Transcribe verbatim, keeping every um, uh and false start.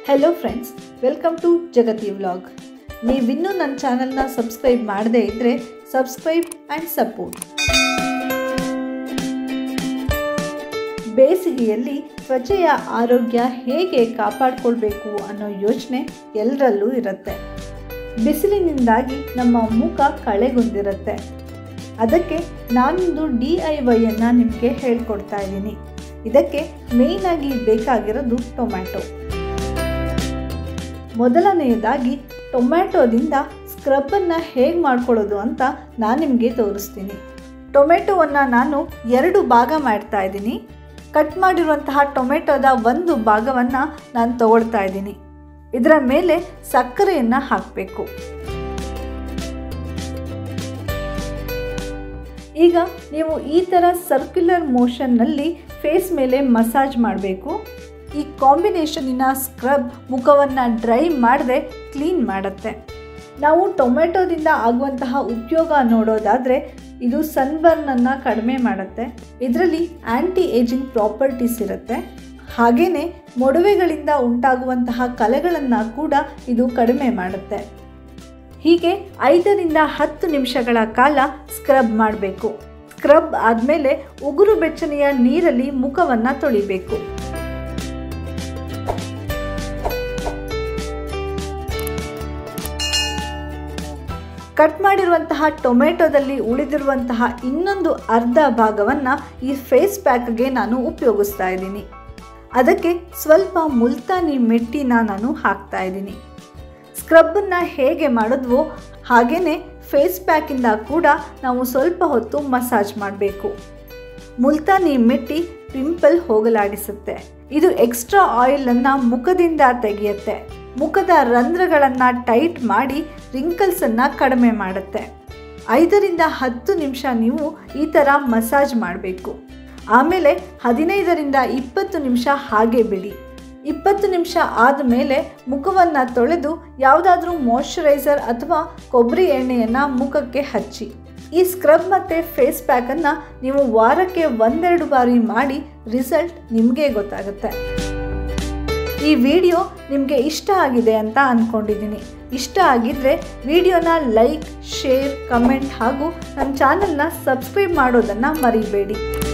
Hello friends, welcome to Jagati vlog. ನೀವಿನ್ನೂ ನನ್ನ ಚಾನಲ್ನ ಸಬ್ಸ್ಕ್ರೈಬ್ ಮಾಡದೇ ಇದ್ದರೆ ಸಬ್ಸ್ಕ್ರೈಬ್ ಆ್ಯಂಡ್ ಸಪೋರ್ಟ್. ಬೇಸಿಗೆಯಲ್ಲಿ ತ್ವಚೆಯ ಆರೋಗ್ಯ ಹೇಗೆ ಕಾಪಾಡಿಕೊಳ್ಬೇಕು ಅನ್ನೋ ಯೋಚನೆ ಎಲ್ಲರಲ್ಲೂ ಇರುತ್ತೆ. ಬಿಸಿಲಿನಿಂದಾಗಿ ನಮ್ಮ ಮುಖ ಕಳೆಗುಂದಿರುತ್ತೆ. ಅದಕ್ಕೆ ನಾನೊಂದು ಡಿ ಐ ವೈಯನ್ನು ನಿಮಗೆ ಹೇಳ್ಕೊಡ್ತಾ ಇದ್ದೀನಿ. ಇದಕ್ಕೆ ಮೇಯ್ನಾಗಿ ಬೇಕಾಗಿರೋದು ಟೊಮ್ಯಾಟೊ. ಮೊದಲನೆಯದಾಗಿ ಟೊಮ್ಯಾಟೊದಿಂದ ಸ್ಕ್ರಬ್ಬನ್ನು ಹೇಗೆ ಮಾಡ್ಕೊಳ್ಳೋದು ಅಂತ ನಾನು ನಿಮಗೆ ತೋರಿಸ್ತೀನಿ. ಟೊಮೆಟೊವನ್ನು ನಾನು ಎರಡು ಭಾಗ ಮಾಡ್ತಾ ಇದ್ದೀನಿ. ಕಟ್ ಮಾಡಿರುವಂತಹ ಟೊಮೆಟೊದ ಒಂದು ಭಾಗವನ್ನು ನಾನು ತಗೊಳ್ತಾ ಇದ್ದೀನಿ. ಇದರ ಮೇಲೆ ಸಕ್ಕರೆಯನ್ನು ಹಾಕಬೇಕು. ಈಗ ನೀವು ಈ ಥರ ಸರ್ಕ್ಯುಲರ್ ಮೋಷನ್ನಲ್ಲಿ ಫೇಸ್ ಮೇಲೆ ಮಸಾಜ್ ಮಾಡಬೇಕು. ಈ ಕಾಂಬಿನೇಷನಿನ ಸ್ಕ್ರಬ್ ಮುಖವನ್ನು ಡ್ರೈ ಮಾಡದೆ ಕ್ಲೀನ್ ಮಾಡುತ್ತೆ. ನಾವು ಟೊಮೆಟೊದಿಂದ ಆಗುವಂತಹ ಉಪಯೋಗ ನೋಡೋದಾದರೆ ಇದು ಸನ್ಬರ್ನನ್ನು ಕಡಿಮೆ ಮಾಡುತ್ತೆ. ಇದರಲ್ಲಿ ಆ್ಯಂಟಿ ಏಜಿಂಗ್ ಪ್ರಾಪರ್ಟೀಸ್ ಇರುತ್ತೆ. ಹಾಗೆಯೇ ಮೊಡವೆಗಳಿಂದ ಉಂಟಾಗುವಂತಹ ಕಲೆಗಳನ್ನು ಕೂಡ ಇದು ಕಡಿಮೆ ಮಾಡುತ್ತೆ. ಹೀಗೆ ಐದರಿಂದ ಹತ್ತು ನಿಮಿಷಗಳ ಕಾಲ ಸ್ಕ್ರಬ್ ಮಾಡಬೇಕು. ಸ್ಕ್ರಬ್ ಆದಮೇಲೆ ಉಗುರು ಬೆಚ್ಚನೆಯ ನೀರಲ್ಲಿ ಮುಖವನ್ನು ತೊಳಿಬೇಕು. ಕಟ್ ಮಾಡಿರುವಂತಹ ಟೊಮೆಟೊದಲ್ಲಿ ಉಳಿದಿರುವಂತಹ ಇನ್ನೊಂದು ಅರ್ಧ ಭಾಗವನ್ನು ಈ ಫೇಸ್ ಪ್ಯಾಕ್ಗೆ ನಾನು ಉಪಯೋಗಿಸ್ತಾ ಇದ್ದೀನಿ. ಅದಕ್ಕೆ ಸ್ವಲ್ಪ ಮುಲ್ತಾನಿ ಮೆಟ್ಟಿನ ನಾನು ಹಾಕ್ತಾ ಇದ್ದೀನಿ. ಸ್ಕ್ರಬ್ಬನ್ನು ಹೇಗೆ ಮಾಡಿದ್ವೋ ಹಾಗೆಯೇ ಫೇಸ್ ಪ್ಯಾಕಿಂದ ಕೂಡ ನಾವು ಸ್ವಲ್ಪ ಹೊತ್ತು ಮಸಾಜ್ ಮಾಡಬೇಕು. ಮುಲ್ತಾನಿ ಮೆಟ್ಟಿ ಪಿಂಪಲ್ ಹೋಗಲಾಡಿಸುತ್ತೆ. ಇದು ಎಕ್ಸ್ಟ್ರಾ ಆಯಿಲನ್ನು ಮುಖದಿಂದ ತೆಗೆಯುತ್ತೆ. ಮುಖದ ರಂಧ್ರಗಳನ್ನು ಟೈಟ್ ಮಾಡಿ ರಿಂಕಲ್ಸನ್ನು ಕಡಿಮೆ ಮಾಡುತ್ತೆ. ಐದರಿಂದ ಹತ್ತು ನಿಮಿಷ ನೀವು ಈ ಥರ ಮಸಾಜ್ ಮಾಡಬೇಕು. ಆಮೇಲೆ ಹದಿನೈದರಿಂದ ಇಪ್ಪತ್ತು ನಿಮಿಷ ಹಾಗೆ ಬಿಡಿ. ಇಪ್ಪತ್ತು ನಿಮಿಷ ಆದಮೇಲೆ ಮುಖವನ್ನು ತೊಳೆದು ಯಾವುದಾದ್ರೂ ಮಾಯ್ಶ್ಚರೈಸರ್ ಅಥವಾ ಕೊಬ್ಬರಿ ಎಣ್ಣೆಯನ್ನು ಮುಖಕ್ಕೆ ಹಚ್ಚಿ. ಈ ಸ್ಕ್ರಬ್ ಮತ್ತು ಫೇಸ್ ಪ್ಯಾಕನ್ನು ನೀವು ವಾರಕ್ಕೆ ಒಂದೆರಡು ಬಾರಿ ಮಾಡಿ ರಿಸಲ್ಟ್ ನಿಮಗೆ ಗೊತ್ತಾಗುತ್ತೆ. ಈ ವಿಡಿಯೋ ನಿಮಗೆ ಇಷ್ಟ ಆಗಿದೆ ಅಂತ ಅಂದ್ಕೊಂಡಿದ್ದೀನಿ. ಇಷ್ಟ ಆಗಿದ್ದರೆ ವಿಡಿಯೋನ ಲೈಕ್, ಶೇರ್, ಕಮೆಂಟ್ ಹಾಗೂ ನನ್ನ ಚಾನಲ್ನ ಸಬ್ಸ್ಕ್ರೈಬ್ ಮಾಡೋದನ್ನು ಮರಿಬೇಡಿ.